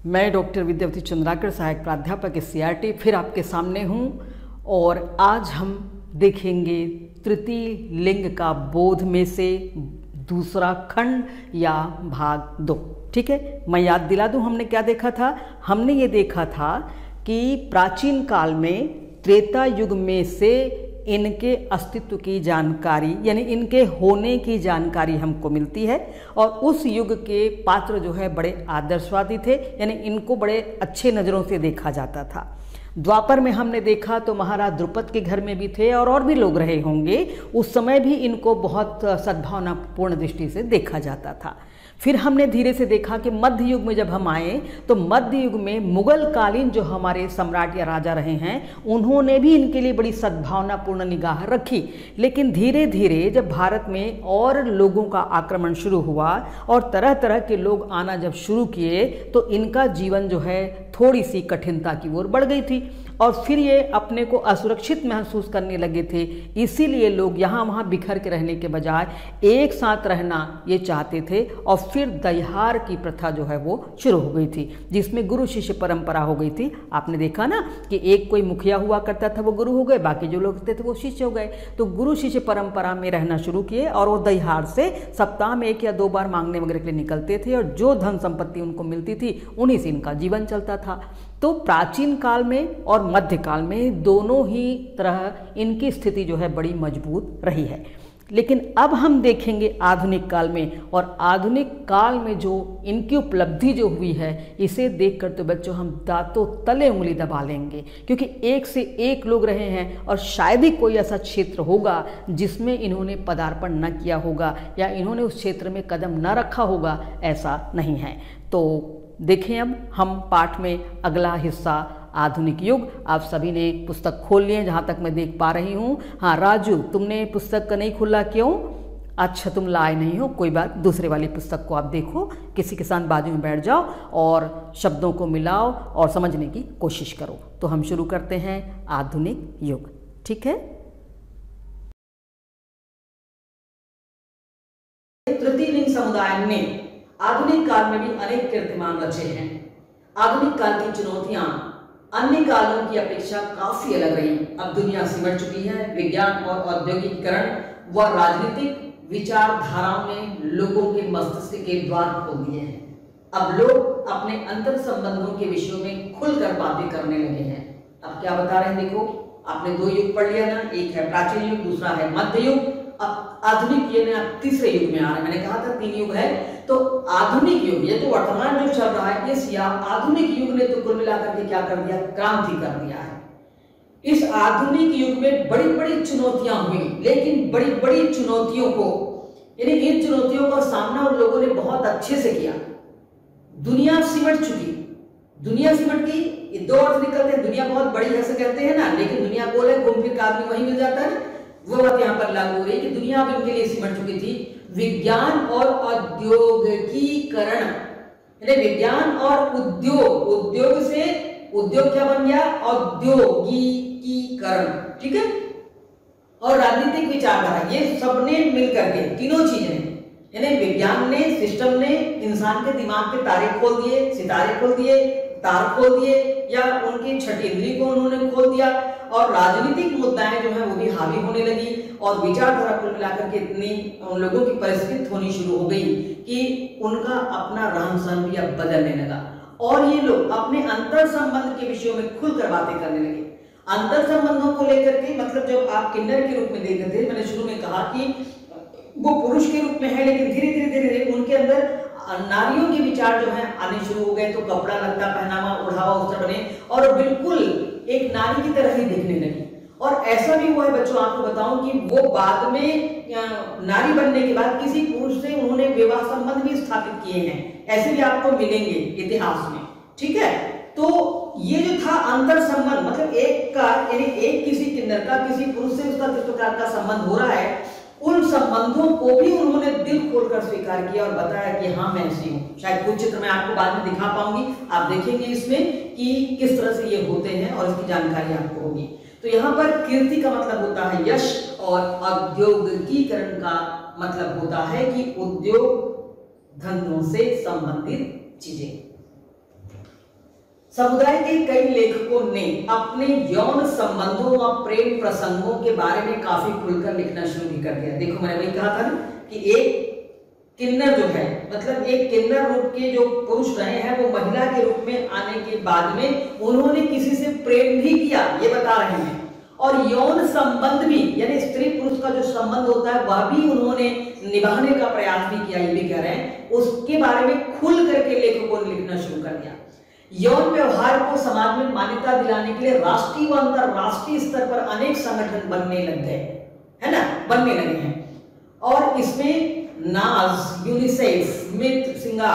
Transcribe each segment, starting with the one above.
मैं डॉक्टर विद्यावती चंद्राकर, सहायक प्राध्यापक CRT फिर आपके सामने हूँ और आज हम देखेंगे तृतीय लिंग का बोध में से दूसरा खंड या भाग 2। ठीक है, मैं याद दिला दूँ हमने क्या देखा था। हमने ये देखा था कि प्राचीन काल में त्रेता युग में से इनके अस्तित्व की जानकारी यानी इनके होने की जानकारी हमको मिलती है और उस युग के पात्र जो है बड़े आदर्शवादी थे, यानी इनको बड़े अच्छे नज़रों से देखा जाता था। द्वापर में हमने देखा तो महाराज द्रुपद के घर में भी थे और भी लोग रहे होंगे, उस समय भी इनको बहुत सद्भावनापूर्ण दृष्टि से देखा जाता था। फिर हमने धीरे से देखा कि मध्य युग में जब हम आए तो मध्य युग में मुगल कालीन जो हमारे सम्राट या राजा रहे हैं उन्होंने भी इनके लिए बड़ी सद्भावनापूर्ण निगाह रखी। लेकिन धीरे धीरे जब भारत में और लोगों का आक्रमण शुरू हुआ और तरह तरह के लोग आना जब शुरू किए तो इनका जीवन जो है थोड़ी सी कठिनता की ओर बढ़ गई थी और फिर ये अपने को असुरक्षित महसूस करने लगे थे। इसीलिए लोग यहाँ वहाँ बिखर के रहने के बजाय एक साथ रहना ये चाहते थे और फिर दहिहार की प्रथा जो है वो शुरू हो गई थी, जिसमें गुरु शिष्य परंपरा हो गई थी। आपने देखा ना कि एक कोई मुखिया हुआ करता था वो गुरु हो गए, बाकी जो लोग थे वो शिष्य हो गए। तो गुरु शिष्य परंपरा में रहना शुरू किए और वो दहिहार से सप्ताह में 1 या 2 बार मांगने वगैरह के लिए निकलते थे और जो धन संपत्ति उनको मिलती थी उन्हीं से इनका जीवन चलता था। तो प्राचीन काल में और मध्यकाल में दोनों ही तरह इनकी स्थिति जो है बड़ी मजबूत रही है। लेकिन अब हम देखेंगे आधुनिक काल में, और आधुनिक काल में जो इनकी उपलब्धि जो हुई है इसे देखकर तो बच्चों हम दांतों तले उंगली दबा लेंगे, क्योंकि एक से एक लोग रहे हैं और शायद ही कोई ऐसा क्षेत्र होगा जिसमें इन्होंने पदार्पण न किया होगा या इन्होंने उस क्षेत्र में कदम न रखा होगा, ऐसा नहीं है। तो देखें अब हम पाठ में अगला हिस्सा आधुनिक युग। आप सभी ने पुस्तक खोल लिए जहाँ तक मैं देख पा रही हूँ। हाँ राजू, तुमने पुस्तक का नहीं खोला क्यों? अच्छा, तुम लाए नहीं हो, कोई बात, दूसरे वाली पुस्तक को आप देखो, किसी के साथ बाजू में बैठ जाओ और शब्दों को मिलाओ और समझने की कोशिश करो। तो हम शुरू करते हैं आधुनिक युग। ठीक है, तृतीय लिंग समुदाय ने आधुनिक काल में भी अनेक कीर्तिमान रचे हैं। आधुनिक काल की चुनौतियां अन्य कालों की अपेक्षा काफी अलग रही। अब दुनिया सिमट चुकी है। विज्ञान और औद्योगिकीकरण व राजनीतिक विचारधाराओं ने लोगों के मस्तिष्क के द्वार खोल दिए हैं। अब लोग अपने अंतर संबंधों के विषयों में खुलकर बातें करने लगे हैं। अब क्या बता रहे हैं, देखो आपने 2 युग पढ़ लिया ना, एक है प्राचीन युग, दूसरा है मध्य युग। अब आधुनिक ये ना तीसरे युग में आ रहे हैं। मैंने कहा था 3 युग है, तो आधुनिक युग ये तो वर्तमान जो चल रहा है, इस आधुनिक युग ने तो कुल मिलाकर के क्या कर दिया, क्रांति कर दिया है। इस आधुनिक युग में बड़ी बड़ी चुनौतियां हुई, लेकिन बड़ी बड़ी चुनौतियों को यानी इन चुनौतियों का सामना उन लोगों ने बहुत अच्छे से किया। दुनिया सिमट चुकी, दुनिया सिमट गई। ये 2 अर्थ निकलते हैं, दुनिया बहुत बड़ी ऐसे कहते हैं ना, लेकिन दुनिया गोल है, घूम फिर का आदमी वहीं मिल जाता है। वो बात यहाँ पर लागू हो रही है कि दुनिया अब इनके लिए सिमट चुकी थी। विज्ञान और औद्योगिकीकरण, यानी विज्ञान और उद्योग, उद्योग से उद्योग क्या बन गया, औद्योगिकीकरण। ठीक है, और राजनीतिक विचारधारा, ये सबने मिलकर के तीनों चीजें, यानी विज्ञान ने, सिस्टम ने इंसान के दिमाग के तारे खोल दिए, सितारे खोल दिए, तार खोल दिए, या उनकी छठी इंद्री को उन्होंने खोल दिया, और राजनीतिक मुद्दाएं जो है वो भी हावी होने लगी और विचारधारा कुल मिलाकर के इतनी उन लोगों की परिष्कृत होनी शुरू हो गई कि उनका अपना रहन सहन भी अब बदलने लगा और ये लोग अपने अंतर संबंध के विषयों में खुलकर बातें करने लगे। अंतर संबंधों को लेकर के मतलब जब आप किन्नर के रूप में देखते थे, मैंने शुरू में कहा कि वो पुरुष के रूप में है, लेकिन धीरे धीरे धीरे धीरे उनके अंदर नारियों के विचार जो है आने शुरू हो गए। तो कपड़ा लत्ता पहनावा ओढ़ावा वस्त्र बने और बिल्कुल एक नारी की तरह ही दिखने लगी। और ऐसा भी हुआ है बच्चों, आपको बताऊं कि वो बाद में नारी बनने के बाद किसी पुरुष से उन्होंने विवाह संबंध भी स्थापित किए हैं, ऐसे भी आपको मिलेंगे इतिहास में। ठीक है, तो ये जो था अंतर संबंध, मतलब एक का यानी एक किसी किन्नर का किसी पुरुष से उसका किस प्रकार का संबंध हो रहा है, उन संबंधों को भी उन्होंने दिल खोलकर स्वीकार किया और बताया कि हाँ मैं ऐसी हूँ। शायद कुछ चित्र मैं आपको बाद में दिखा पाऊंगी, आप देखेंगे इसमें कि किस तरह से ये होते हैं और इसकी जानकारी आपको होगी। तो यहाँ पर कीर्ति का मतलब होता है यश और औद्योगिकीकरण का मतलब होता है कि उद्योग धंधों से संबंधित चीजें। समुदाय के कई लेखकों ने अपने यौन संबंधों व प्रेम प्रसंगों के बारे में काफी खुलकर लिखना शुरू भी कर दिया। देखो मैंने वही कहा था ना कि एक किन्नर जो है, मतलब एक किन्नर रूप के जो पुरुष रहे हैं वो महिला के रूप में आने के बाद में उन्होंने किसी से प्रेम भी किया, ये बता रहे हैं। और यौन संबंध भी, यानी स्त्री पुरुष का जो संबंध होता है वह भी उन्होंने निभाने का प्रयास भी किया, ये भी कह रहे हैं। उसके बारे में खुल करके लेखकों ने लिखना शुरू कर दिया। यौन व्यवहार को समाज में मान्यता दिलाने के लिए राष्ट्रीय व अंतरराष्ट्रीय स्तर पर अनेक संगठन बनने लग गए, है ना, बनने लगे हैं। और इसमें नाज, यूनिसेफ, मित्र सिंगार,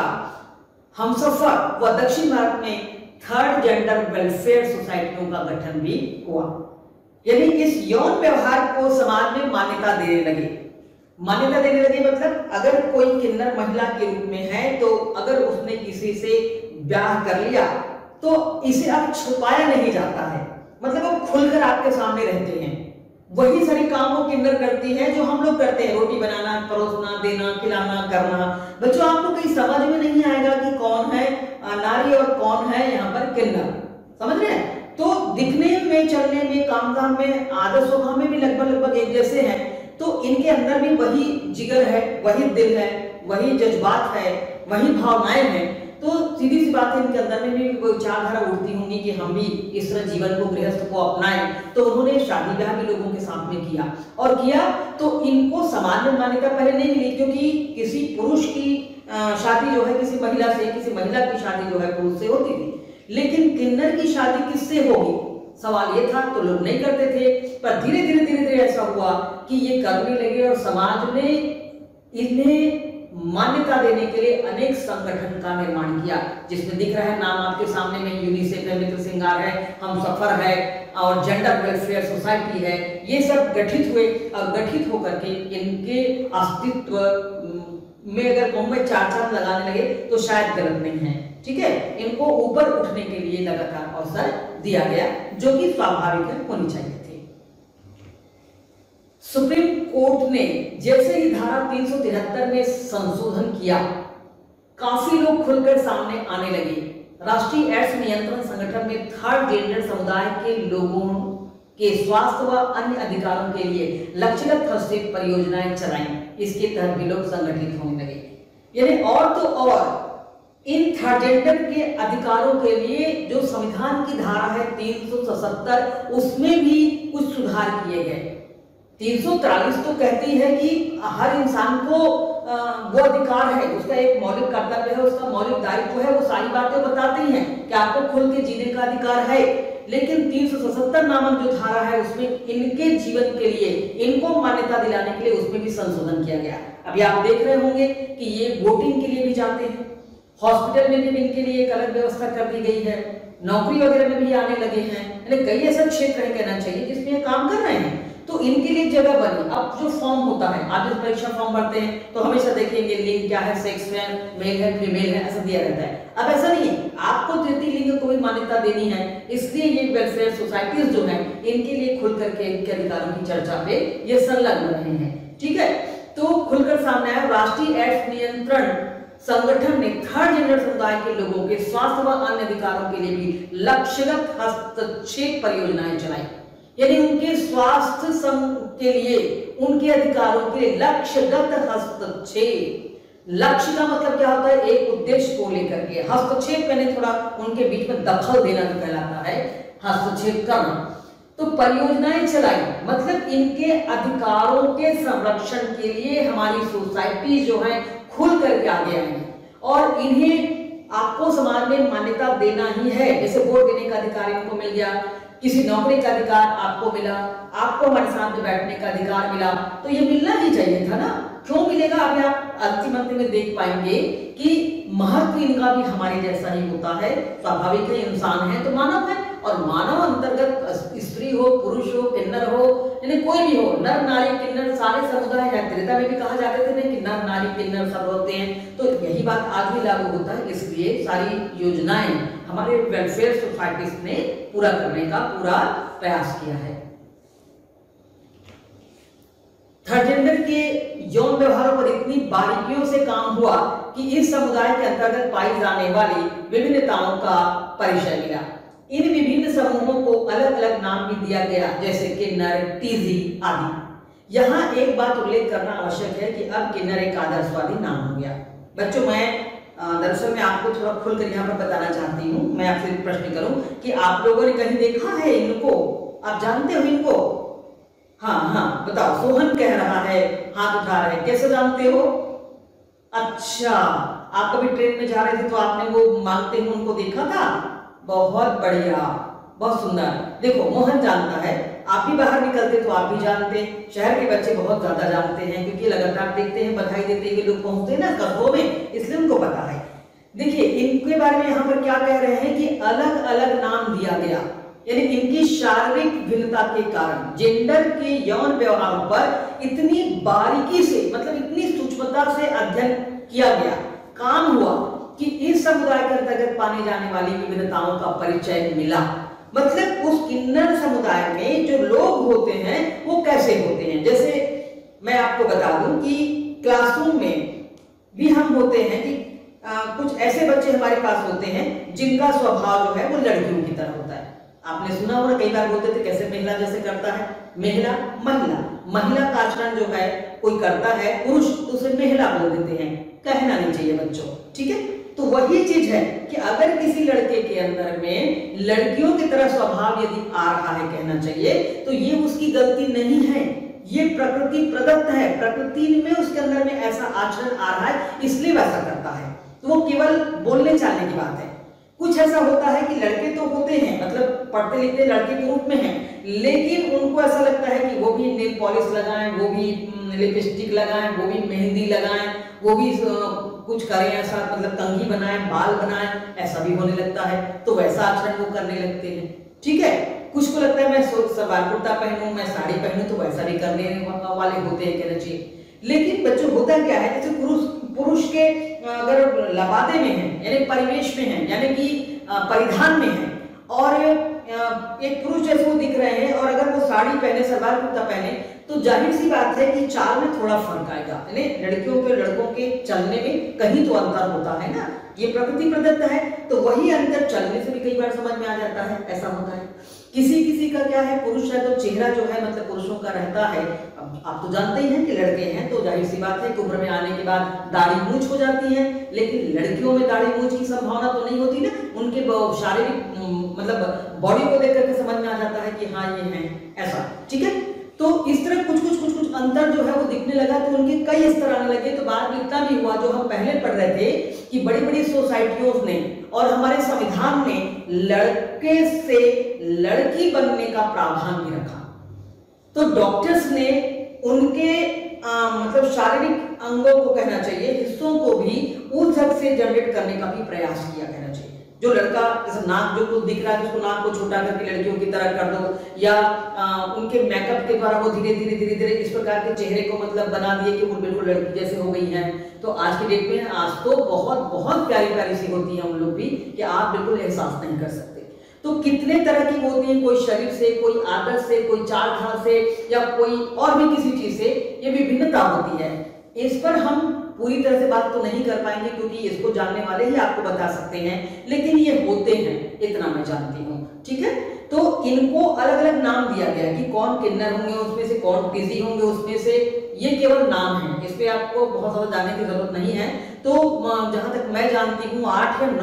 हमसफर व दक्षिण भारत में थर्ड जेंडर वेलफेयर सोसाइटियों का गठन भी हुआ। यानी इस यौन व्यवहार को समाज में मान्यता देने लगे। मान्यता देने लगे मतलब अगर कोई किन्नर महिला के रूप में है तो अगर उसने किसी से ब्याह कर लिया तो इसे अब छुपाया नहीं जाता है, मतलब वो खुलकर आपके सामने रहते हैं। वही सारी काम वो किन्नर करती है जो हम लोग करते हैं, रोटी बनाना, परोसना, देना, खिलाना, करना। बच्चों आपको कहीं समझ में नहीं आएगा कि कौन है नारी और कौन है यहाँ पर किन्नर, समझ रहे हैं? तो दिखने में, चलने में, काम धाम में, आदर स्वभाव में भी लगभग एक जैसे हैं। तो इनके अंदर भी वही जिगर है, वही दिल है, वही जज्बात है, वही भावनाएं हैं। तो सीधी सी बात है, इनके अंदर में भी कोई विचारधारा उठती होंगी कि हम भी इस तरह जीवन को, गृहस्थ को अपनाएं। तो उन्होंने शादी ब्याह भी लोगों के साथ में किया, और किया तो इनको समाज में मान्यता पहले नहीं मिली, क्योंकि किसी पुरुष की शादी जो है किसी महिला से, किसी महिला की शादी जो है पुरुष से होती थी। लेकिन किन्नर की शादी किससे होगी, सवाल ये था। तो लोग नहीं करते थे, पर धीरे धीरे ऐसा हुआ कि ये करने लगे, और समाज ने इन्हें मान्यता देने के लिए अनेक संगठन का निर्माण किया, जिसमें दिख रहा है नाम आपके सामने में, यूनिसेफ है, मित्र सिंगार है, हमसफर है और जेंडर वेलफेयर सोसाइटी है। ये सब गठित हुए, और गठित होकर के इनके अस्तित्व में अगर कहूँ चार चांद लगाने लगे तो शायद गलत नहीं है, ठीक है। इनको ऊपर उठने के लिए लगातार अवसर दिया गया, जो कि स्वाभाविक होनी चाहिए थी। सुप्रीम कोर्ट ने जैसे ही धारा 373 में संशोधन किया, काफी लोग खुलकर सामने आने लगे। राष्ट्रीय एड्स नियंत्रण संगठन में थर्ड जेंडर समुदाय के लोगों के स्वास्थ्य व अन्य अधिकारों के लिए लक्ष्यगत हस्तक्षेप परियोजनाएं चलाई। इसके तहत भी लोग संगठित होने लगे। यानी और तो और इन थर्ड जेंडर के अधिकारों के लिए जो संविधान की धारा है 377, उसमें भी कुछ सुधार किए गए। 343 तो कहती है कि हर इंसान को वो अधिकार है, उसका एक मौलिक कर्तव्य है, उसका मौलिक दायित्व है, वो सारी बातें बताती हैं कि आपको खुल के जीने का अधिकार है। लेकिन 377 नामक जो धारा है उसमें इनके जीवन के लिए, इनको मान्यता दिलाने के लिए उसमें भी संशोधन किया गया। अभी आप देख रहे होंगे कि ये वोटिंग के लिए भी जाते हैं, हॉस्पिटल में भी इनके लिए एक अलग व्यवस्था कर दी गई है, नौकरी वगैरह में भी आने लगे हैं। यानी कई ऐसा क्षेत्र है कहना चाहिए जिसमें काम कर रहे हैं, तो इनके लिए जगह बनी। अब जो फॉर्म होता है, आप जब परीक्षा फॉर्म भरते हैं तो हमेशा देखेंगे लिंग क्या है, सेक्स में मेल है फीमेल है, ऐसा दिया रहता है। अब ऐसा नहीं है, आपको तृतीय लिंग को भी मान्यता देनी है, इसलिए ये वेलफेयर सोसाइटीज जो है इनके लिए खुल करके इनके अधिकारों की चर्चा पे ये संलग्न रहे हैं, ठीक है। तो खुलकर सामने आया, राष्ट्रीय एड्स नियंत्रण संगठन ने थर्ड जेंडर समुदाय के लोगों के स्वास्थ्य व अन्य अधिकारों के लिए भी लक्ष्यगत हस्तक्षेप परियोजनाएं चलाई। यानी उनके स्वास्थ्य के लिए, उनके अधिकारों के लिए लक्ष्यगत हस्तक्षेप। लक्ष्य का मतलब क्या होता है, एक उद्देश्य को लेकर के। हस्तक्षेप यानी थोड़ा उनके बीच में दखल देना जो कहलाता है, हस्तक्षेप करना। तो परियोजनाएं चलाई, मतलब इनके अधिकारों के संरक्षण के लिए हमारी सोसाइटी जो है खुल करके आगे आएंगे, और इन्हें आपको समाज में मान्यता देना ही है। जैसे वोट देने का अधिकार इनको मिल गया, किसी नौकरी का अधिकार आपको मिला, आपको हमारे साथ में बैठने का अधिकार मिला, तो ये मिलना ही चाहिए था ना। क्यों मिलेगा, अभी आप अंतिम अंतिम में देख पाएंगे कि महत्व इनका भी हमारे जैसा ही होता है। स्वाभाविक है, इंसान है तो मानव है, और मानव अंतर्गत स्त्री हो, पुरुष हो, किन्नर हो, यानी कोई भी हो, नर नारी किन्नर सारे समुदाय है। त्रेता में भी कहा जाते थे ना कि नर नारी किन्नर सब होते हैं, तो यही बात आज भी लागू होता है। इसलिए सारी योजनाएं हमारे वेलफेयर सोसाइटीज ने पूरा करने का पूरा प्रयास किया है। थर्ड जेंडर के यौन व्यवहारों पर इतनी बारीकियों से काम हुआ कि इस समुदाय के अंतर्गत पाई जाने वाली विभिन्नताओं का परिचय मिला। इन विभिन्न समूहों को अलग अलग नाम भी दिया गया, जैसे किन्नर, टीजी आदि। यहाँ एक बात उल्लेख करना आवश्यक है कि अब किन्नर एक आदर्शवादी नाम हो गया। बच्चों, मैं दरअसल मैं आपको थोड़ा खुलकर यहाँ पर बताना चाहती हूँ। मैं आपसे प्रश्न करूं कि आप लोगों ने कहीं देखा है इनको? आप जानते हो इनको? हाँ हाँ बताओ। सोहन कह रहा है, हाथ उठा रहे हैं। कैसे जानते हो? अच्छा, आप कभी ट्रेन में जा रहे थे तो आपने वो मांगते हुए उनको देखा था? बहुत बढ़िया, बहुत सुंदर। देखो, मोहन जानता है, आप भी बाहर निकलते तो आप भी जानते। शहर के बच्चे बहुत ज्यादा जानते हैं क्योंकि लगातार देखते हैं, बधाई देते हुए लोग पहुंचते हैं ना कस्बों में, इसलिए उनको पता है। देखिए, इनके बारे में यहाँ पर क्या कह रहे हैं कि अलग अलग नाम दिया गया, यानी इनकी शारीरिक भिन्नता के कारण जेंडर के यौन व्यवहारों पर इतनी बारीकी से, मतलब इतनी सूक्ष्मता से अध्ययन किया गया, काम हुआ कि इस समुदाय के अंतर्गत पाने जाने वाली विभिन्नताओं का परिचय मिला। मतलब उस किन्नर समुदाय में जो लोग होते हैं वो कैसे होते हैं। जैसे मैं आपको बता दूं कि क्लासरूम में भी हम होते हैं कि कुछ ऐसे बच्चे हमारे पास होते हैं जिनका स्वभाव जो है वो लड़कियों की तरह होता है। आपने सुना होगा, कई बार बोलते थे कैसे महिला जैसे करता है, महिला महिला महिला का आचरण जो है कोई करता है पुरुष तो उसे महिला बोल देते हैं। कहना नहीं चाहिए बच्चों, ठीक है। तो वही चीज है कि अगर किसी लड़के के अंदर में लड़कियों की तरह स्वभाव यदि आ रहा है, कहना चाहिए, तो ये उसकी गलती नहीं है, ये प्रकृति प्रदत्त है। प्रकृति में उसके अंदर में ऐसा आचरण आ रहा है, इसलिए वैसा करता है। तो वो केवल बोलने चालने की बात है। कुछ ऐसा होता है कि लड़के तो होते हैं, मतलब पढ़ते लिखते लड़के के रूप में हैं, लेकिन उनको ऐसा लगता है कि वो भी नेल पॉलिश लगाएं, वो भी लिपस्टिक लगाएं, वो भी मेहंदी लगाएं, वो भी कुछ करें ऐसा, मतलब कंघी बनाएं, बाल बनाएं, ऐसा भी होने लगता है। तो वैसा आचरण वो करने लगते हैं, ठीक है। कुछ को लगता है मैं सलवार कुर्ता पहनूं, मैं साड़ी पहनूं, तो वैसा भी करने वाले होते हैं, कहना चाहिए। लेकिन बच्चों, होता क्या है, जैसे पुरुष के अगर लबादे में है, यानी परिवेश में है, यानी कि परिधान में है, और एक पुरुष जैसे वो दिख रहे हैं, और अगर वो साड़ी पहने, सलवार कुर्ता पहने, तो जाहिर सी बात है कि चाल में थोड़ा फर्क आएगा। यानी लड़कियों के लड़कों के चलने में कहीं तो अंतर होता है ना, ये प्रकृति प्रदत्त है। तो वही अंतर चलने से भी कई बार समझ में आ जाता है, ऐसा होता है। किसी किसी का क्या है, पुरुष है तो चेहरा जो है मतलब पुरुषों का रहता है। अब आप तो जानते ही हैं कि लड़के हैं तो जाहिर सी बात है कि उम्र में आने के बाद दाढ़ी मूंछ हो जाती है, लेकिन लड़कियों में दाढ़ी मूंछ की संभावना तो नहीं होती ना। उनके शारीरिक मतलब बॉडी को देख करके समझ में आ जाता है कि हाँ ये है, ऐसा, ठीक है। तो इस तरह कुछ अंतर जो है वो दिखने लगा, तो उनके कई स्तर आने लगे। तो बाद में इतना भी हुआ, जो हम पहले पढ़ रहे थे कि बड़ी बड़ी सोसाइटियों ने और हमारे संविधान ने लड़के से लड़की बनने का प्रावधान भी रखा। तो डॉक्टर्स ने उनके मतलब शारीरिक अंगों को, कहना चाहिए हिस्सों को भी ऊतक से जनरेट करने का भी प्रयास किया, कहना चाहिए। जो लड़का जैसे नाक जो कुछ दिख रहा है उसको नाक को छोटा करके लड़कियों की तरह कर दो, या उनके मेकअप के द्वारा वो धीरे धीरे इस प्रकार के चेहरे को मतलब बना दिए कि वो बिल्कुल लड़की जैसे हो गई हैं। तो आज के डेट में आज तो बहुत प्यारी प्यारी सी होती हैं उन लोग भी कि आप बिल्कुल एहसास नहीं कर सकते। तो कितने तरह की होती हैं, कोई शरीर से, कोई आदत से, कोई चाल ढाल से, या कोई और भी किसी चीज से ये विभिन्नता होती है। इस पर हम पूरी तरह से बात तो नहीं कर पाएंगे क्योंकि इसको जानने वाले ही आपको बता सकते हैं, लेकिन ये होते हैं, इतना मैं जानती हूँ, ठीक है। तो इनको अलग अलग नाम दिया गया कि कौन किन्नर होंगे, उसमें से कौन टीजी होंगे, उसमें से, ये केवल नाम है, इस पे आपको बहुत ज्यादा जानने की जरूरत नहीं है। तो जहां तक मैं जानती हूँ 8 या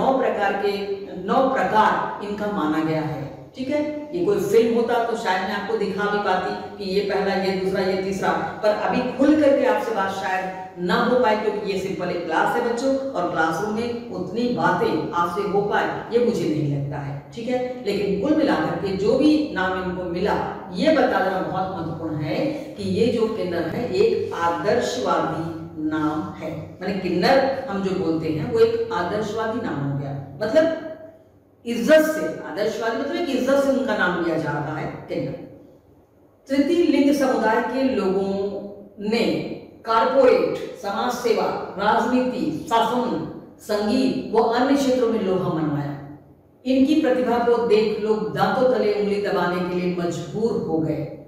9 प्रकार इनका माना गया है, ठीक है। ये कोई फिल्म होता तो शायद मैं आपको दिखा भी पाती कि ये पहला, ये दूसरा, ये तीसरा, पर अभी खुल करके आपसे बात शायद ना हो पाए क्योंकि ये सिंपल एक क्लास है बच्चों, और क्लासरूम में उतनी बातें आपसे हो पाए ये मुझे नहीं लगता है, ठीक है। लेकिन कुल मिलाकर के जो भी नाम इनको मिला, ये बता देना बहुत महत्वपूर्ण है कि ये जो किन्नर है एक आदर्शवादी नाम है। माने किन्नर हम जो बोलते हैं वो एक आदर्शवादी नाम हो गया, मतलब इज्जत से, आदर्शवादी मतलब एक इज्जत से उनका नाम लिया जा रहा है किन्नर। तृतीय लिंग समुदाय के लोगों ने कारपोरेट, समाज सेवा, राजनीति, शासन, संगीत व अन्य क्षेत्रों में लोहा मनवाया। इनकी प्रतिभा को देख लोग दांतों तले उंगली दबाने के लिए मजबूर हो गए।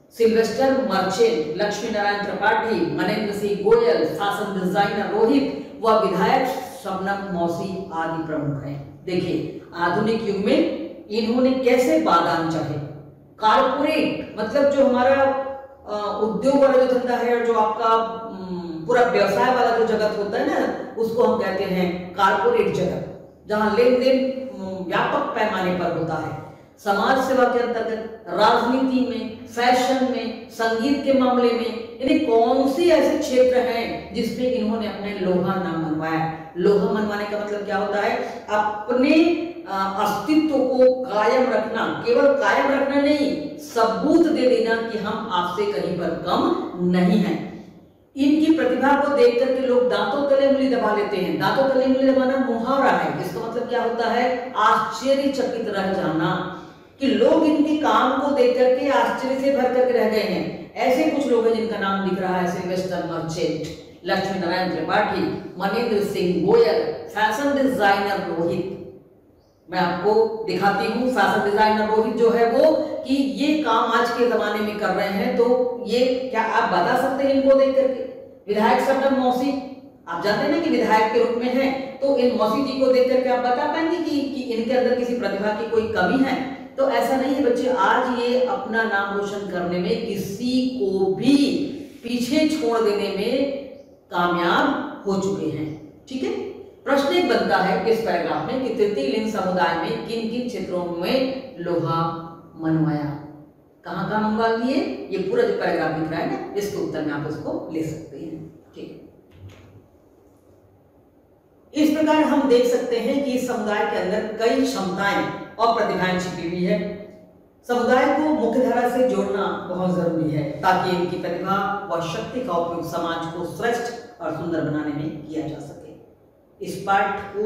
सिल्वेस्टर मर्चेंट, लक्ष्मी नारायण त्रिपाठी, मनेंद्र सिंह गोयल, शासन डिजाइनर रोहित व विधायक शबनम मौसी आदि प्रमुख हैं। देखिए आधुनिक युग में इन्होंने कैसे बादाम चाहे। कारपोरेट मतलब जो हमारा उद्योग वाला जो धंधा है, जो आपका पूरा व्यवसाय वाला जो जगत होता है ना, उसको हम कहते हैं कारपोरेट जगत, जहां लेन देन व्यापक पैमाने पर होता है। समाज सेवा के अंतर्गत राजनीति में, फैशन में, संगीत के मामले में, यानी कौन सी ऐसे क्षेत्र हैं जिसमें इन्होंने अपने लोहा नाम मनवाया। लोहा मनवाने का मतलब क्या होता है? अपने अस्तित्व को कायम रखना, केवल कायम रखना नहीं, सबूत दे देना कि हम आपसे कहीं पर कम नहीं हैं। इनकी प्रतिभा को देख करके लोग दांतों तले उंगली दबा लेते हैं। दांतों तले उंगली दबाना मुहावरा है। इसका मतलब क्या होता है? आश्चर्यचकित रह जाना, कि लोग इनके काम को देख करके आश्चर्य से भर करके रह गए हैं। ऐसे कुछ लोग हैं जिनका नाम दिख रहा है, Sylvester Merchant, Laxmi Narayan Tripathi, Manendra Singh Goyal, fashion designer Rohit. मैं आपको दिखाती हूँ फैशन डिजाइनर रोहित जो है वो, कि ये काम आज के जमाने में कर रहे हैं। तो ये क्या आप बता सकते हैं इनको देख करके? विधायक शबनम मौसी, आप जानते हैं ना कि विधायक के रूप में है, तो इन मौसी जी को देख करके आप बता पाएंगे कि इनके अंदर किसी प्रतिभा की कोई कमी है? तो ऐसा नहीं है बच्चे। आज ये अपना नाम रोशन करने में, किसी को भी पीछे छोड़ देने में कामयाब हो चुके हैं। ठीक है, प्रश्न एक बनता है इस पैराग्राफ में कि तृतीय लिंग समुदाय में किन किन क्षेत्रों में लोहा मनवाया, कहां कहां मंगवा लिए? ये पूरा जो पैराग्राफ दिख रहा है ना, इसके उत्तर में आप इसको ले सकते हैं। ठीक है, इस प्रकार हम देख सकते हैं कि इस समुदाय के अंदर कई क्षमताएं और प्रतिभाएं छिपी हुई है। समुदाय को मुख्यधारा से जोड़ना बहुत जरूरी है ताकि इनकी प्रतिभा व शक्ति का उपयोग समाज को श्रेष्ठ और सुंदर बनाने में किया जा सके। इस पाठ को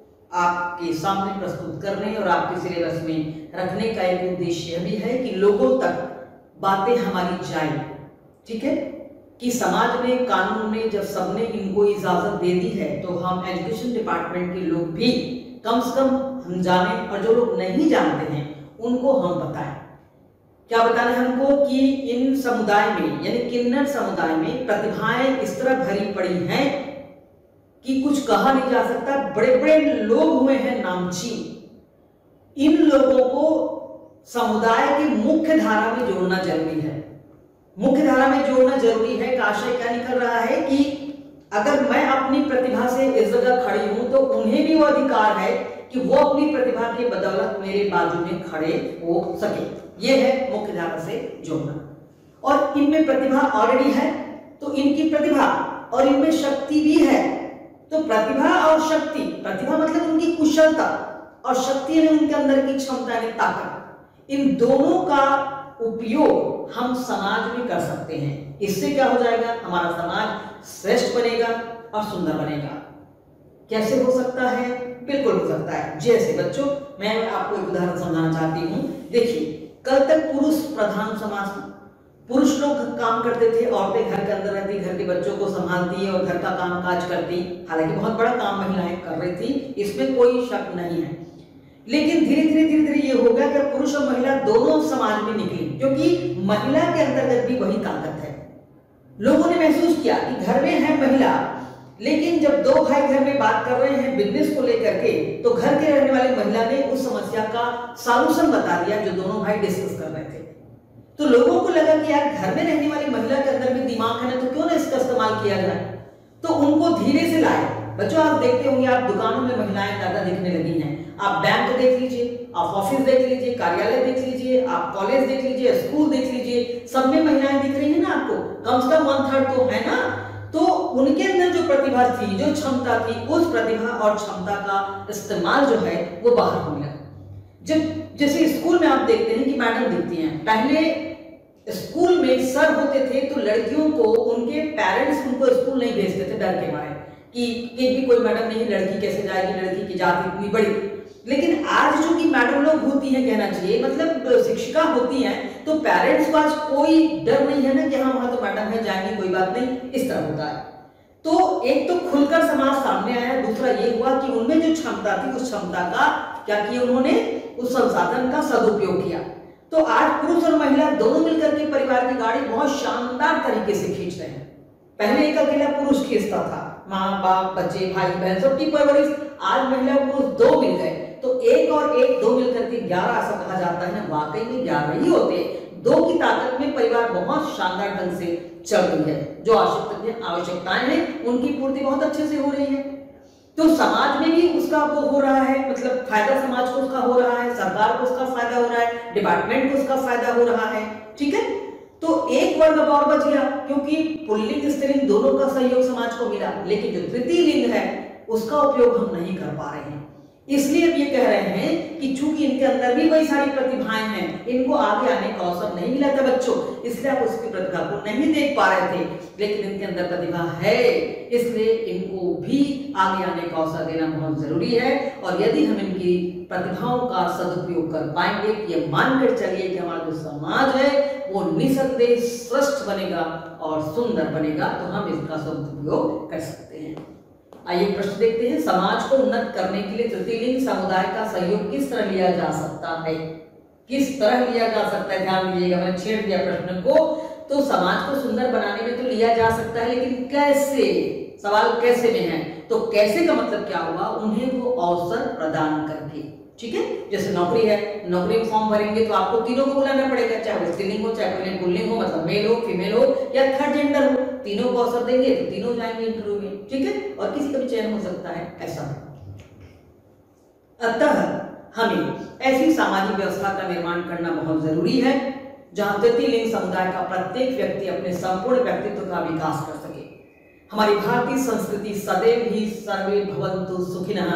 आपके सामने प्रस्तुत करने और आपके सिलेबस में रखने का एक उद्देश्य यह भी है कि लोगों तक बातें हमारी जाए। ठीक है, कि समाज में, कानून में जब सबने इनको इजाजत दे दी है तो हम एजुकेशन डिपार्टमेंट के लोग भी कम से कम हम जाने, और जो लोग नहीं जानते हैं उनको हम बताएं। क्या बताना है हमको? कि इन समुदाय में, यानी किन्नर समुदाय में प्रतिभाएं इस तरह भरी पड़ी हैं कि कुछ कहा नहीं जा सकता। बड़े बड़े लोग हुए हैं नामची। इन लोगों को समुदाय की मुख्य धारा में जोड़ना जरूरी है। मुख्य धारा में जोड़ना जरूरी है का आशय क्या निकल रहा है कि अगर मैं अपनी प्रतिभा से इस जगह खड़ी हूं तो उन्हें भी वो अधिकार है कि वो अपनी प्रतिभा की बदौलत मेरे बाजू में खड़े हो सके। ये है मुख्य धारा से जोड़ना। और इनमें प्रतिभा ऑलरेडी है, तो इनकी प्रतिभा और इनमें शक्ति भी है। तो प्रतिभा और शक्ति, प्रतिभा मतलब उनकी कुशलता, और शक्ति है उनके अंदर की क्षमता यानी ताकत, इन दोनों का उपयोग हम समाज में कर सकते हैं। इससे क्या हो जाएगा? हमारा समाज श्रेष्ठ बनेगा और सुंदर बनेगा। कैसे हो सकता है? बिल्कुल हो सकता है। जैसे बच्चों, मैं आपको एक उदाहरण समझाना चाहती हूँ। देखिए, कल तक पुरुष प्रधान समाज, पुरुष लोग काम करते थे, औरतें घर के अंदर रहती, घर के बच्चों को संभालती और घर का काम काज करती। हालांकि बहुत बड़ा काम महिलाएं कर रही थी, इसमें कोई शक नहीं है। लेकिन धीरे धीरे ये हो गया कि पुरुष और महिला दोनों समाज में निकली, क्योंकि महिला के अंतर्गत भी वही ताकत है। लोगों ने महसूस किया कि घर में है महिला, लेकिन जब दो भाई घर में बात कर रहे हैं बिजनेस को लेकर के, तो घर के रहने वाली महिला ने उस समस्या का सॉल्यूशन बता दिया जो दोनों भाई डिस्कस कर रहे थे। तो लोगों को लगा कि यार घर में रहने वाली महिला के अंदर भी दिमाग है ना, तो क्यों ना इसका इस्तेमाल किया जाए। तो उनको धीरे से लाए। बच्चों, आप देखते होंगे, आप दुकानों में महिलाएं ज्यादा दिखने लगी हैं। आप बैंक देख लीजिए, आप ऑफिस देख लीजिए, कार्यालय देख लीजिए, आप कॉलेज देख लीजिए, स्कूल देख लीजिए, सब में महिलाएं दिख रही है ना आपको। कम से कम 1/3 तो है ना। तो उनके अंदर जो प्रतिभा थी, जो क्षमता थी, उस प्रतिभा और क्षमता का इस्तेमाल जो है वो बाहर होने लगा। जब जैसे स्कूल में आप देखते हैं कि मैडम दिखती हैं, पहले स्कूल में सर होते थे तो लड़कियों को उनके पेरेंट्स उनको स्कूल नहीं भेजते थे डर के मारे कि भी कोई मैडम नहीं, लड़की कैसे जाएगी, लड़की की जात इतनी बड़ी। लेकिन आज जो कि मैडम लोग होती हैं, कहना चाहिए मतलब शिक्षिका होती हैं, तो पेरेंट्स को आज कोई डर नहीं है ना कि हाँ वहां तो मैडम है, जाएंगी, कोई बात नहीं, इस तरह होता है। तो एक तो खुलकर समाज सामने आया, दूसरा ये हुआ कि उनमें जो क्षमता थी उस क्षमता का क्या किया उन्होंने, उस संसाधन का सदुपयोग किया। तो आज पुरुष और महिला दोनों मिलकर के परिवार की गाड़ी बहुत शानदार तरीके से खींच रहे हैं। पहले एक अकेला पुरुष खींचता था, माँ बाप बच्चे भाई बहन सबकी परवरिश। आज महिला पुरुष दो मिल गए तो एक और एक दो मिलकर के 11 ऐसा कहा जाता है ना, वाकई में 11 ही होते। दो की ताकत में परिवार बहुत शानदार ढंग से चल रही है। जो आवश्यकताएं हैं उनकी पूर्ति बहुत अच्छे से हो रही है। तो समाज में भी उसका वो हो रहा है, मतलब फायदा समाज को उसका हो रहा है, सरकार को उसका फायदा हो रहा है, डिपार्टमेंट को उसका फायदा हो रहा है। ठीक है, तो एक वर्ग अब और बच गया, क्योंकि पुल्लिंग स्त्रीलिंग दोनों का सहयोग समाज को मिला, लेकिन जो तृतीय लिंग है उसका उपयोग हम नहीं कर पा रहे हैं। इसलिए अब ये कह रहे हैं कि चूंकि इनके अंदर भी वही सारी प्रतिभाएं हैं, इनको आगे आने का अवसर नहीं मिला था बच्चों, इसलिए आप उसकी प्रतिभा को नहीं देख पा रहे थे। लेकिन इनके अंदर प्रतिभा है, इसलिए इनको भी आगे आने का अवसर देना बहुत जरूरी है। और यदि हम इनकी प्रतिभाओं का सदुपयोग कर पाएंगे, ये मानकर चलिए कि हमारा जो समाज है वो निसंदेह श्रेष्ठ बनेगा और सुंदर बनेगा, तो हम इसका सदुपयोग कर सकते हैं। आइए प्रश्न देखते हैं। समाज को उन्नत करने के लिए तृतीय लिंग समुदाय का सहयोग किस तरह लिया जा सकता है? किस तरह लिया जा सकता है? ध्यान दीजिएगा, मैंने छेड़ दिया प्रश्न को। तो समाज को सुंदर बनाने में तो लिया जा सकता है, लेकिन कैसे? सवाल कैसे में है। तो कैसे का मतलब क्या हुआ? उन्हें वो अवसर प्रदान करके। ठीक है, जैसे नौकरी है, नौकरी में फॉर्म भरेंगे तो आपको तीनों को बुलाना पड़ेगा, चाहे वो स्त्रीलिंग हो, चाहे पुल्लिंग हो, मतलब मेल हो, फीमेल हो या थर्ड जेंडर हो, तीनों को अवसर देंगे तो तीनों जाएंगे इंटरव्यू में। ठीक है, और किसी का भी चयन हो सकता है, ऐसा। अतः हमें ऐसी सामाजिक व्यवस्था का निर्माण करना बहुत जरूरी है जहां तृतीय लिंग समुदाय का प्रत्येक व्यक्ति अपने संपूर्ण व्यक्तित्व का विकास कर सके। हमारी भारतीय संस्कृति सदैव ही सर्वे भवन्तु सुखिनः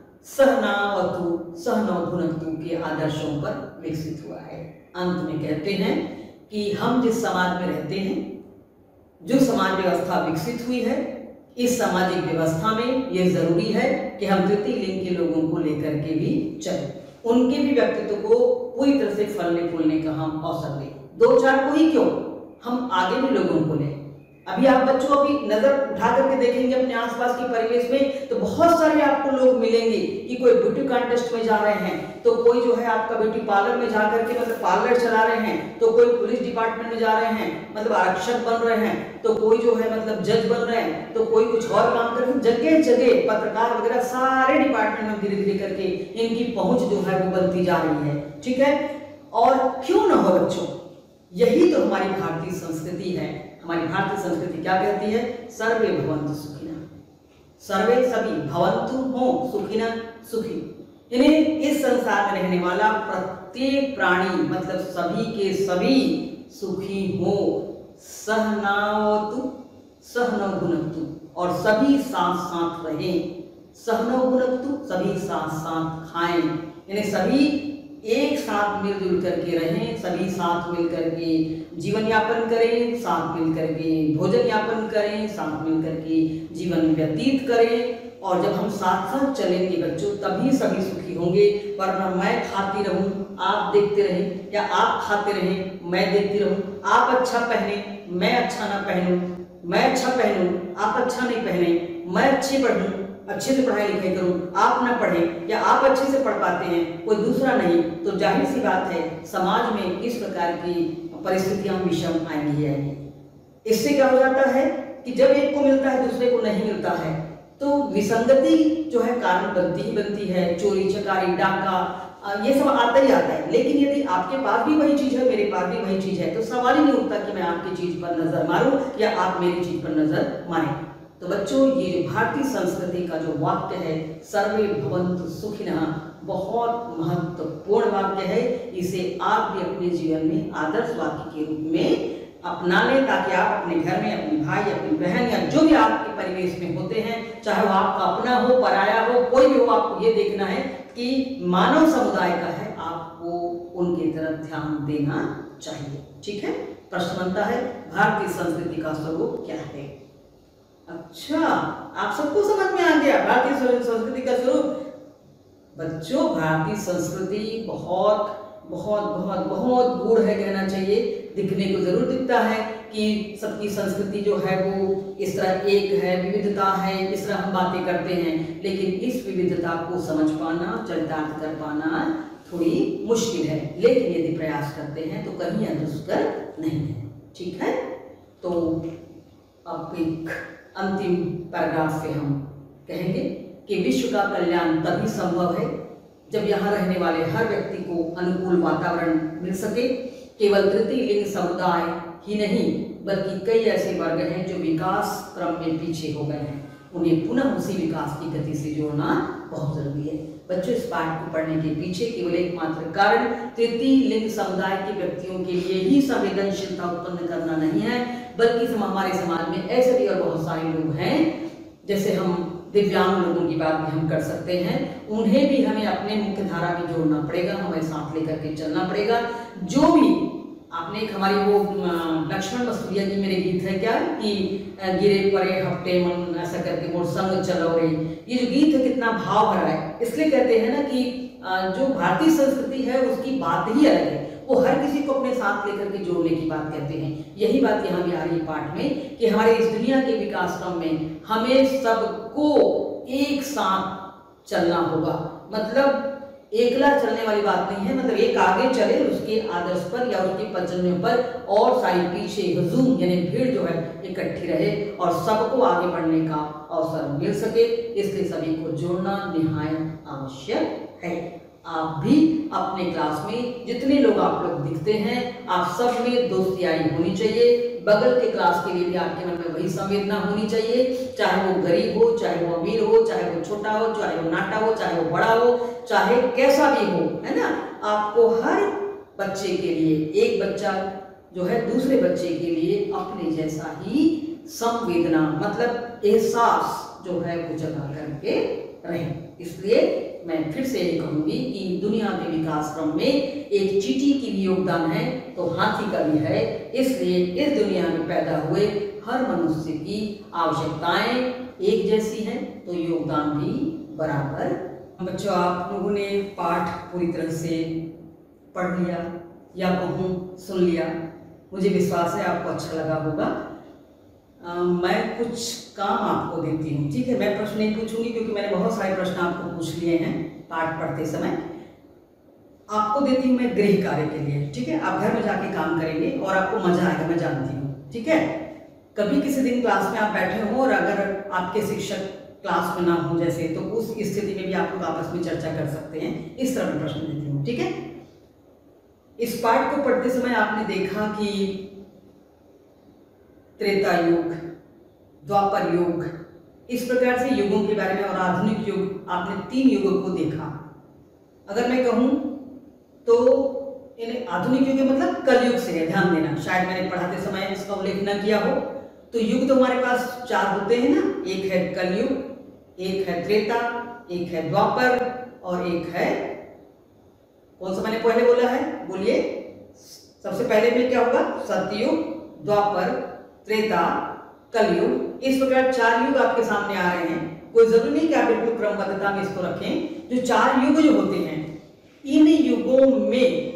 सहनावतु सहनौ भुनक्तु के आदर्शों पर विकसित हुआ है। अंत में कहते हैं कि हम जिस समाज में रहते हैं, जो समाज व्यवस्था विकसित हुई है, इस सामाजिक व्यवस्था में यह जरूरी है कि हम तृतीय लिंग के लोगों को लेकर के भी चलें, उनके भी व्यक्तित्व को पूरी तरह से फलने फूलने का हम अवसर दें। दो चार को ही क्यों, हम आगे भी लोगों को लें। अभी आप बच्चों अभी नजर उठा करके देखेंगे अपने आसपास के परिवेश में, तो बहुत सारे आपको लोग मिलेंगे कि कोई ब्यूटी कॉन्टेस्ट में जा रहे हैं, तो कोई जो है आपका ब्यूटी पार्लर में जा करके मतलब पार्लर चला रहे हैं, तो कोई पुलिस डिपार्टमेंट में जा रहे हैं मतलब आरक्षक बन रहे हैं, तो कोई जो है मतलब जज बन रहे हैं, तो कोई कुछ और काम कर रहे हैं। जगह जगह पत्रकार वगैरह सारे डिपार्टमेंट में धीरे धीरे करके इनकी पहुंच जो है वो बनती जा रही है। ठीक है, और क्यों ना हो बच्चों, यही तो हमारी भारतीय संस्कृति है। हमारी भारतीय संस्कृति क्या कहती है? सर्वे भवन्तु सुखिनः, सर्वे सभी भवन्तु हो सुखिनः सुखी, यानी इस संसार में रहने वाला प्रत्येक प्राणी मतलब सभी के सभी सुखी हो। सहनावतु सहनौ भुनक्तु, और सभी साथ साथ रहें। सहनौ भुनक्तु, सभी साथ साथ खाएं, यानी सभी एक साथ मिलजुल करके रहें, सभी साथ मिल करके जीवन यापन करें, साथ मिल करके भोजन यापन करें, साथ मिल करके जीवन व्यतीत करें। और जब हम साथ साथ चलेंगे बच्चों, तभी सभी सुखी होंगे। वरना मैं खाती रहूं, आप देखते रहें, या आप खाते रहें, मैं देखती रहूं, आप अच्छा पहने, मैं अच्छा ना पहनूं, मैं अच्छा पहनूं, आप अच्छा नहीं पहने, मैं अच्छी पढ़ूं, अच्छे से पढ़ाई लिखाई करूं, आप ना पढ़ें, या आप अच्छे से पढ़ पाते हैं कोई दूसरा नहीं, तो जाहिर सी बात है समाज में इस प्रकार की परिस्थितियां विषम आएंगी ही आएंगी। इससे क्या हो जाता है कि जब एक को मिलता है दूसरे को नहीं मिलता है, तो विसंगति जो है कारण बनती ही बनती है। चोरी चकारी डाका ये सब आता ही आता है। लेकिन यदि आपके पास भी वही चीज है, मेरे पास भी वही चीज है, तो सवाल ही नहीं उठता कि मैं आपकी चीज पर नजर मारूं या आप मेरी चीज पर नजर मारें। तो बच्चों, ये जो भारतीय संस्कृति का जो वाक्य है सर्वे भवन्तु सुखिनः, बहुत महत्वपूर्ण वाक्य है। इसे आप भी अपने जीवन में आदर्श वाक्य के रूप में अपना लें, ताकि आप अपने घर में अपने भाई, अपनी बहन या जो भी आपके परिवेश में होते हैं, चाहे वो आपका अपना हो, पराया हो, कोई भी हो, आपको ये देखना है कि मानव समुदाय का है, आपको उनकी तरफ ध्यान देना चाहिए। ठीक है, प्रश्न बनता है भारतीय संस्कृति का स्वरूप क्या है? अच्छा, आप सबको समझ में आ गया भारतीय संस्कृति का स्वरूप? बच्चों, भारतीय संस्कृति बहुत बहुत बहुत बहुत गूढ़ है कहना चाहिए। दिखने को जरूर दिखता है कि सबकी संस्कृति जो है वो इस तरह एक है, विविधता है, इस तरह हम बातें करते हैं, लेकिन इस विविधता को समझ पाना, चरितार्थ कर पाना थोड़ी मुश्किल है, लेकिन यदि प्रयास करते हैं तो कहीं अदृष्कर नहीं है। ठीक है, तो अब एक अंतिम पैराग्राफ पे हम कहेंगे कि विश्व का कल्याण तभी संभव है जब यहाँ रहने वाले हर व्यक्ति को अनुकूल वातावरण मिल सके। केवल तृतीय लिंग समुदाय ही नहीं बल्कि कई ऐसे वर्ग हैं जो विकास क्रम में पीछे हो गए हैं, उन्हें पुनः उसी विकास की गति से जोड़ना बहुत जरूरी है। बच्चों, इस पाठ को पढ़ने के पीछे केवल एकमात्र कारण तृतीय लिंग समुदाय के व्यक्तियों के लिए ही संवेदनशीलता उत्पन्न करना नहीं है, बल्कि हमारे समाज में ऐसे भी और बहुत सारे लोग हैं, जैसे हम दिव्यांग लोगों की बात भी हम कर सकते हैं, उन्हें भी हमें अपने मुख्य धारा में जोड़ना पड़ेगा, हमें साथ लेकर के चलना पड़ेगा। जो भी आपने एक हमारी वो लक्ष्मण मसूरिया जी मेरे गीत है क्या कि गिरे परे हफ्ते मन ऐसा करके मोर संग चलो रे, ये जो गीत है कितना भाव भरा है। इसलिए कहते हैं ना कि जो भारतीय संस्कृति है उसकी बात ही अलग है, वो हर किसी को अपने साथ लेकर के जोड़ने की बात कहते हैं। यही बात यहाँ भी आ रही है पाठ में कि हमारे इस दुनिया के विकास क्रम में हमें सबको एक साथ चलना होगा। मतलब एकला चलने वाली बात नहीं है, मतलब एक आगे चले उसके आदर्श पर या उसके पचने पर और सारी पीछे हुजूम यानी भीड़ जो है इकट्ठी रहे और सबको आगे बढ़ने का अवसर मिल सके। इसलिए सभी को जोड़ना निहायत आवश्यक है। आप भी अपने क्लास में जितने लोग आप लोग दिखते हैं, आप सब में दोस्तियारी होनी चाहिए। बगल के क्लास के लिए भी आपके मन में वही संवेदना होनी चाहिए, चाहे वो गरीब हो, चाहे वो अमीर हो, चाहे वो छोटा हो, चाहे वो नाटा हो, चाहे वो बड़ा हो, चाहे कैसा भी हो, है ना। आपको हर बच्चे के लिए एक बच्चा जो है दूसरे बच्चे के लिए अपने जैसा ही संवेदना मतलब एहसास जो है वो जगा करके रहे। इसलिए मैं फिर से ये कहूंगी कि दुनिया के विकास क्रम में एक चींटी की भी योगदान है तो हाथी का भी है। इसलिए इस दुनिया में पैदा हुए हर मनुष्य की आवश्यकताएं एक जैसी हैं तो योगदान भी बराबर। बच्चों, आप लोगों ने पाठ पूरी तरह से पढ़ लिया या कहूँ सुन लिया, मुझे विश्वास है आपको अच्छा लगा होगा। मैं कुछ काम आपको देती हूँ, ठीक है। मैं प्रश्न नहीं पूछूंगी क्योंकि मैंने बहुत सारे प्रश्न आपको पूछ लिए हैं पाठ पढ़ते समय। आपको देती हूँ मैं गृह कार्य के लिए, ठीक है। आप घर में जाके काम करेंगे और आपको मजा आएगा, मैं जानती हूँ, ठीक है। कभी किसी दिन क्लास में आप बैठे हो और अगर आपके शिक्षक क्लास में ना हो जैसे, तो उस स्थिति में भी आप लोग आपस में चर्चा कर सकते हैं। इस तरह मैं प्रश्न देती हूँ, ठीक है। इस पाठ को पढ़ते समय आपने देखा कि त्रेता युग, द्वापर युग, इस प्रकार से युगों के बारे में और आधुनिक युग, आपने 3 युगों को देखा। अगर मैं कहूं तो इन आधुनिक युग मतलब कलयुग से है, ध्यान देना, शायद मैंने पढ़ाते समय इसका उल्लेख न किया हो। तो युग तो हमारे पास 4 होते हैं ना, एक है कलयुग, एक है त्रेता, एक है द्वापर और एक है कौन सा मैंने पहले बोला है, बोलिए। सबसे पहले में क्या होगा, सतयुग, द्वापर, त्रेता, कलयुग। इस प्रकार 4 युग आपके सामने आ रहे हैं। कोई जरूरी नहीं कि आप बिल्कुल क्रमबद्धता में इसको रखें। जो 4 युग जो होते हैं, इन युगों में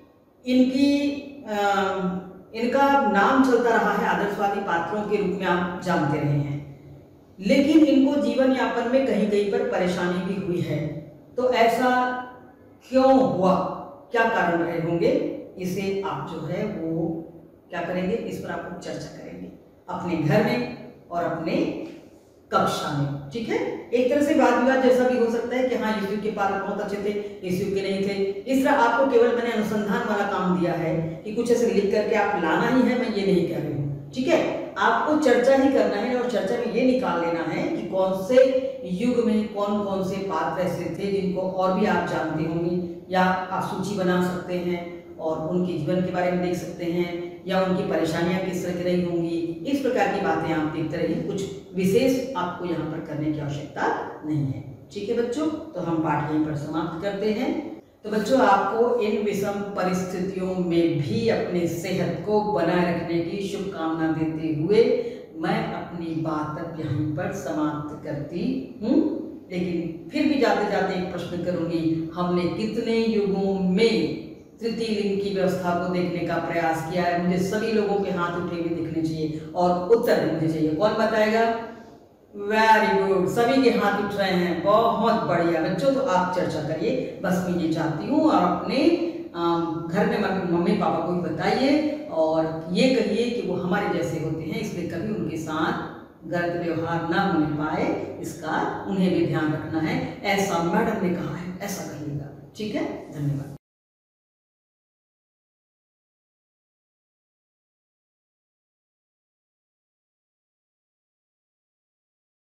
इनका नाम चलता रहा है आदर्शवादी पात्रों के रूप में, आप जानते रहे हैं। लेकिन इनको जीवन यापन में कहीं कहीं पर परेशानी भी हुई है। तो ऐसा क्यों हुआ, क्या कारण रहे होंगे, इसे आप जो है वो क्या करेंगे, इस पर आप चर्चा करेंगे अपने घर में और अपने कक्षा में, ठीक है। एक तरह से वाद विवाद जैसा भी हो सकता है कि हाँ इस युग के पात्र बहुत अच्छे थे, इस युग के नहीं थे। इस तरह आपको केवल मैंने अनुसंधान वाला काम दिया है कि कुछ ऐसे लिख करके आप लाना ही है, मैं ये नहीं कह रही हूँ, ठीक है। आपको चर्चा ही करना है और चर्चा में ये निकाल लेना है कि कौन से युग में कौन कौन से पात्र ऐसे थे जिनको और भी आप जानते होंगे, या आप सूची बना सकते हैं और उनके जीवन के बारे में देख सकते हैं, या उनकी परेशानियां किस तरह की रही होंगी। इस प्रकार की बातें आप देखते रहिए, कुछ विशेष आपको यहाँ पर करने की आवश्यकता नहीं है, ठीक है बच्चों। तो हम पाठ यहीं पर समाप्त करते हैं। तो बच्चों, आपको इन विषम परिस्थितियों में भी अपनी सेहत को बनाए रखने की शुभकामना देते हुए मैं अपनी बात अब यहीं पर समाप्त करती हूँ। लेकिन फिर भी जाते जाते एक प्रश्न करूंगी, हमने कितने युगों में तृतीय लिंग की व्यवस्था को देखने का प्रयास किया है? मुझे सभी लोगों के हाथ उठे हुए दिखने चाहिए और उत्तर मुझे चाहिए। कौन बताएगा? वेरी गुड, सभी के हाथ उठ रहे हैं, बहुत बढ़िया बच्चों। तो आप चर्चा करिए, बस मैं ये चाहती हूँ, और अपने घर में मम्मी पापा को भी बताइए और ये कहिए कि वो हमारे जैसे होते हैं, इसलिए कभी उनके साथ गलत व्यवहार ना होने पाए, इसका उन्हें भी ध्यान रखना है। ऐसा मैडम ने कहा है, ऐसा कहिएगा। ठीक है, धन्यवाद।